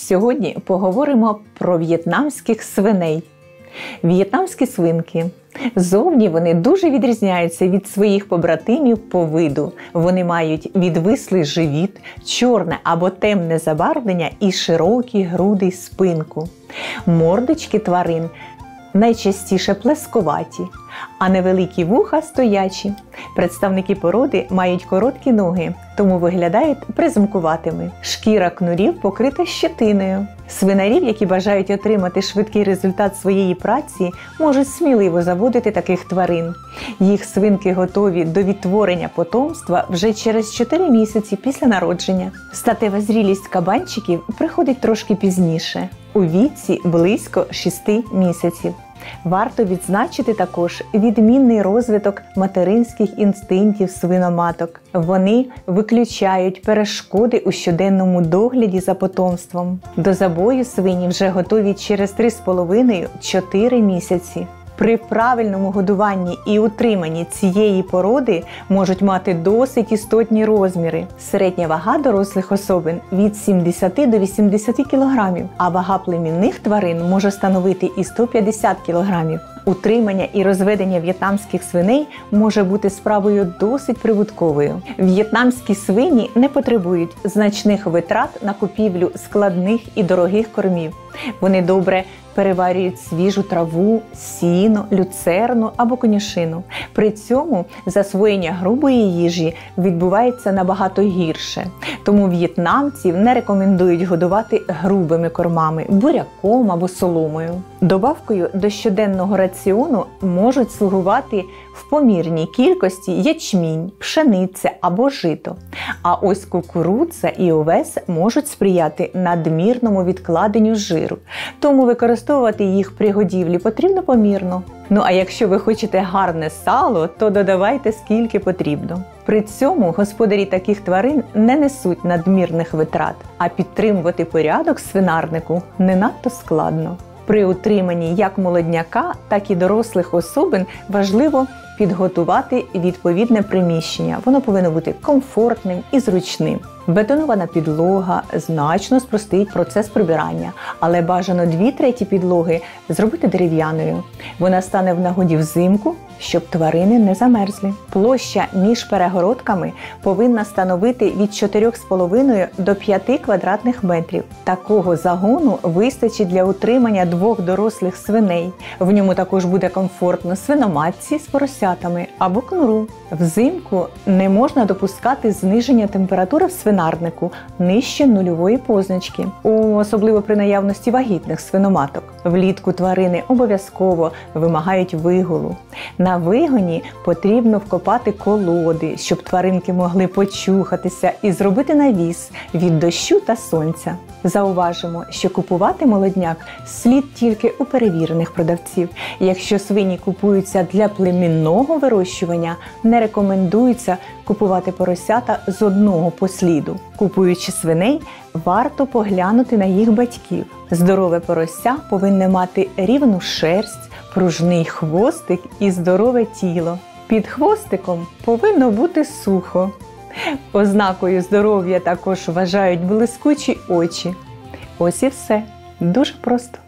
Сьогодні поговоримо про в'єтнамських свиней. В'єтнамські свинки. Зовні вони дуже відрізняються від своїх побратимів по виду. Вони мають відвислий живіт, чорне або темне забарвлення і широкі груди й спинку. Мордочки тварин найчастіше плескуваті, а невеликі вуха стоячі. Представники породи мають короткі ноги, тому виглядають приземкуватими. Шкіра кнурів покрита щетиною. Свинарів, які бажають отримати швидкий результат своєї праці, можуть сміливо заводити таких тварин. Їх свинки готові до відтворення потомства вже через 4 місяці після народження. Статева зрілість кабанчиків приходить трошки пізніше, у віці близько 6 місяців. Варто відзначити також відмінний розвиток материнських інстинктів свиноматок. Вони виключають перешкоди у щоденному догляді за потомством. До забою свині вже готові через 3,5-4 місяці. При правильному годуванні і утриманні цієї породи можуть мати досить істотні розміри. Середня вага дорослих особин від 70 до 80 кг, а вага племінних тварин може становити і 150 кг. Утримання і розведення в'єтнамських свиней може бути справою досить прибутковою. В'єтнамські свині не потребують значних витрат на купівлю складних і дорогих кормів. Вони добре переварюють свіжу траву, сіно, люцерну або конюшину. При цьому засвоєння грубої їжі відбувається набагато гірше. Тому в'єтнамців не рекомендують годувати грубими кормами – буряком або соломою. Добавкою до щоденного раціону можуть слугувати в помірній кількості ячмінь, пшениця або жито. А ось кукурудза і овес можуть сприяти надмірному відкладенню жиру. Тому використовувати їх при годівлі потрібно помірно. Ну а якщо ви хочете гарне сало, то додавайте скільки потрібно. При цьому господарі таких тварин не несуть надмірних витрат, а підтримувати порядок в свинарнику не надто складно. При утриманні як молодняка, так і дорослих особин важливо підготувати відповідне приміщення. Воно повинно бути комфортним і зручним. Бетонована підлога значно спростить процес прибирання, але бажано 2/3 підлоги зробити дерев'яною. Вона стане в нагоді взимку, щоб тварини не замерзли. Площа між перегородками повинна становити від 4,5 до 5 квадратних метрів. Такого загону вистачить для утримання 2 дорослих свиней. В ньому також буде комфортно свиноматці з поросятами або кнуру. Взимку не можна допускати зниження температури в свинарнику нижче нульової позначки, особливо при наявності вагітних свиноматок. Влітку тварини обов'язково вимагають вигулу. На вигоні потрібно вкопати колоди, щоб тваринки могли почухатися і зробити навіс від дощу та сонця. Зауважимо, що купувати молодняк слід тільки у перевірених продавців. Якщо свині купуються для племінного вирощування, не рекомендується купувати поросята з одного посліду. Купуючи свиней, варто поглянути на їх батьків. Здорове порося повинне мати рівну шерсть, пружний хвостик і здорове тіло. Під хвостиком повинно бути сухо. Ознакою здоров'я також вважають блискучі очі. Ось і все. Дуже просто.